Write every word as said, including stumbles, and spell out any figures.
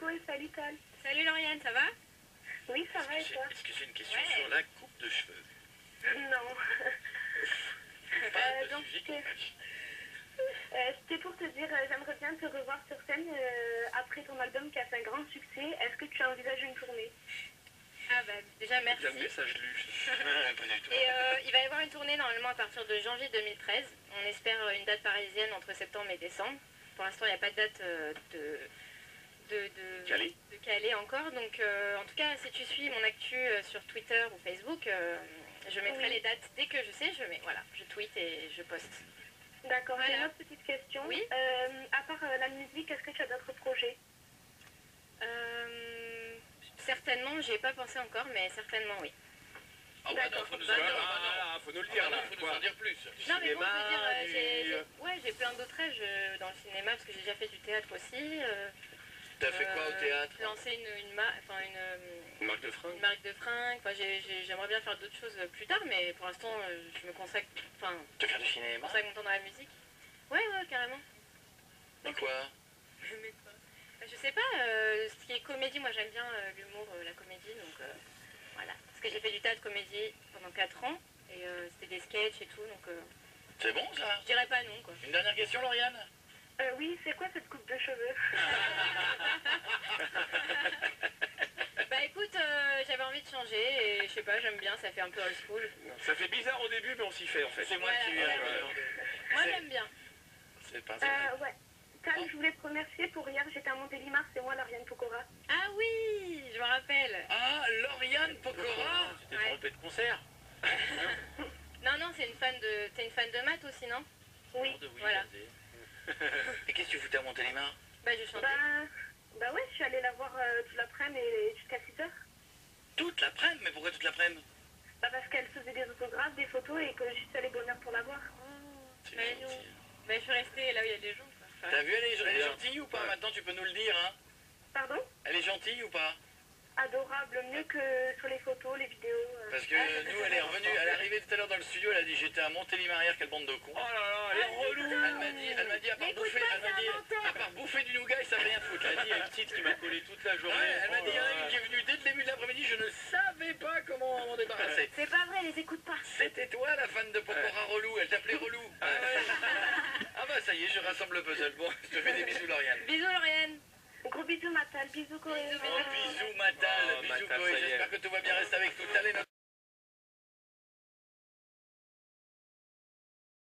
ouais, salut Tal. Salut Lauriane, ça va? Oui, ça va et toi? Est-ce que j'ai une question Ouais. sur la coupe de cheveux? Non. Pas Euh, de donc, sujet qui c'est- fâche. Euh, C'était pour te dire, euh, j'aimerais bien te revoir sur scène euh, après ton album qui a fait un grand succès. Est-ce que tu envisages une tournée? Ah bah déjà merci. Il y a le message lu. Ouais, pas du tout. Et euh, il va y avoir une tournée normalement à partir de janvier deux mille treize. On espère euh, une date parisienne entre septembre et décembre. Pour l'instant il n'y a pas de date euh, de, de, de, Calais. de Calais encore. Donc euh, en tout cas si tu suis mon actu euh, sur Twitter ou Facebook, euh, je mettrai Oui. les dates dès que je sais. Je mets, voilà, je tweet et je poste. D'accord, j'ai Voilà. une autre petite question. Oui. Euh, à part euh, la musique, est-ce que tu as d'autres projets? Euh, certainement, j'y ai pas pensé encore, mais certainement oui. Ah ouais, D'accord. non, faut nous, Bah, ah, non. non, bah, non, faut nous le dire, Ah, là. non, Faut nous quoi. en dire plus. Non mais bon, je veux cinéma, dire, euh, du- j'ai, j'ai- ouais, j'ai plein d'autres rêves je- dans le cinéma parce que j'ai déjà fait du théâtre aussi. euh, T'as fait quoi au euh, théâtre? Lancer une, une, ma- enfin, une, euh, Une marque de une fringues. marque de fringues. Enfin, j'ai- j'ai- j'aimerais bien faire d'autres choses plus tard, mais pour l'instant, euh, je me consacre, enfin, Tu veux faire du je cinéma? consacre mon temps dans la musique. Ouais, ouais, carrément. Et quoi? Je mets quoi Bah, Je sais pas, euh, ce qui est comédie, moi j'aime bien euh, l'humour, euh, la comédie, donc euh, voilà. Parce que j'ai fait du théâtre comédie pendant quatre ans, et euh, c'était des sketchs et tout, donc euh, C'est bon, ça? je dirais pas non, quoi. Une dernière question, Lauriane? Euh, oui, c'est quoi cette coupe de cheveux? Bah écoute, euh, j'avais envie de changer, et je sais pas, j'aime bien, ça fait un peu old school. Ça fait bizarre au début, mais on s'y fait en fait. C'est moi Voilà, qui... voilà. euh, Moi C'est- j'aime bien. C'est pas vrai. Euh, ouais. Tal, je voulais te remercier pour hier, j'étais à Montélimar, c'est moi, Lauriane Pokora. Ah oui, je me rappelle. Ah, Lauriane Pokora! Tu t'es Ouais. trompé de concert. Non, non, c'est une fan de... T'es une fan de maths aussi, non? Oui. De Willy Voilà. Gazet. Et qu'est-ce que tu foutais à Montélimar? Bah je chantais. Bah, bah ouais, je suis allée la voir euh, toute l'après-midi et jusqu'à six heures. Toute l'après-midi? Mais pourquoi toute l'après-midi? Bah parce qu'elle faisait des autographes, des photos et que je suis allée bonne heure pour la voir. C'est Mais gentil. non. Bah je suis restée là où il y a des gens, quoi. Enfin, T'as vu, elle est, elle est bien. gentille ou pas? Ouais. Maintenant, tu peux nous le dire, hein? Pardon? Elle est gentille ou pas? Adorable, mieux que sur les photos, les vidéos. euh. Parce que nous, elle est revenue, elle est arrivée tout à l'heure dans le studio, elle a dit j'étais à Montélimar hier, quelle bande de cons. Oh là là, elle est relou. Elle m'a dit, elle m'a dit à part Écoute bouffer, pas, elle m'a c'est dit, un menteur. à part bouffer du nougat, il savait rien foutre. Elle a dit, Il y a une petite qui m'a collé toute la journée. ouais, elle m'a Oh dit, il y en là a une là. qui est venue dès le début de l'après-midi, je ne savais pas comment m'en débarrasser. C'est pas vrai, les écoute pas. C'était toi la fan de Pokora relou, elle t'appelait relou. Ah, ouais. Ah bah ça y est, je rassemble le puzzle. Bon, je te fais des bisous, Lauriane. Bisous Lauriane. Gros bisous Matal, bisous Corée. Bisous, Oh, bisous Matal, Oh, bisous Matal, Koé, ça y est. j'espère que tout va bien, reste avec nous. Allez,